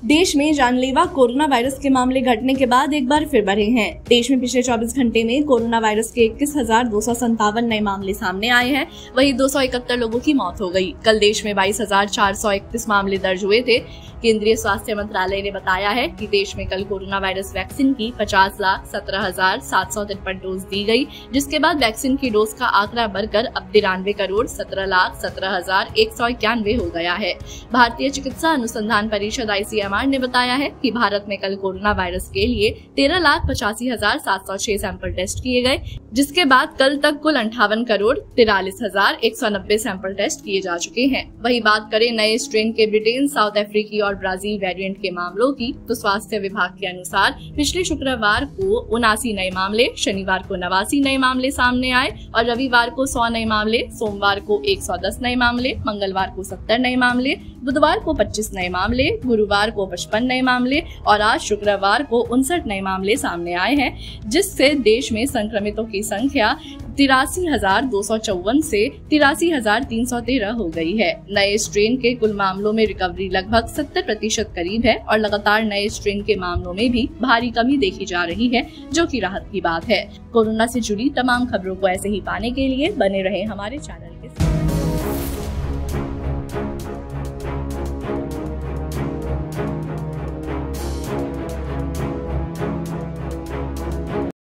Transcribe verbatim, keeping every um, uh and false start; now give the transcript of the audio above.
देश में जानलेवा कोरोना वायरस के मामले घटने के बाद एक बार फिर बढ़े हैं। देश में पिछले चौबीस घंटे में कोरोना वायरस के इक्कीस हजार दो सौ संतावन नए मामले सामने आए हैं। वहीं दो सौ इकहत्तर लोगों की मौत हो गई। कल देश में बाईस हजार चार सौ इकतीस मामले दर्ज हुए थे। केंद्रीय स्वास्थ्य मंत्रालय ने बताया है कि देश में कल कोरोना वायरस वैक्सीन की पचास लाख सत्रह हजार सात सौ तिरपन डोज दी गई, जिसके बाद वैक्सीन की डोज का आंकड़ा बढ़कर अब तिरानवे करोड़ सत्रह लाख सत्रह हजार एक सौ इक्यानवे हो गया है। भारतीय चिकित्सा अनुसंधान परिषद आई सी एम आर ने बताया है कि भारत में कल कोरोना वायरस के लिए तेरह लाख पचासी हजार सात सौ छह सैंपल टेस्ट किए गए, जिसके बाद कल तक कुल अंठावन करोड़ तिरालीस हजार एक सौ नब्बे सैंपल टेस्ट किए जा चुके हैं। वही बात करें नए स्ट्रेन के ब्रिटेन, साउथ अफ्रीकी और ब्राजील वेरिएंट के मामलों की, तो स्वास्थ्य विभाग के अनुसार पिछले शुक्रवार को उनासी नए मामले, शनिवार को नवासी नए मामले सामने आए और रविवार को सौ नए मामले, सोमवार को एक सौ दस नए मामले, मंगलवार को सत्तर नए मामले, बुधवार को पच्चीस नए मामले, गुरुवार को पचपन नए मामले और आज शुक्रवार को उनसठ नए मामले सामने आए हैं, जिससे देश में संक्रमितों की संख्या तिरासी हजार दो सौ चौवन से तिरासी हजार तीन सौ तेरह हो गई है। नए स्ट्रेन के कुल मामलों में रिकवरी लगभग सत्तर प्रतिशत करीब है और लगातार नए स्ट्रेन के मामलों में भी भारी कमी देखी जा रही है, जो कि राहत की बात है। कोरोना से जुड़ी तमाम खबरों को ऐसे ही पाने के लिए बने रहे हमारे चैनल के साथ।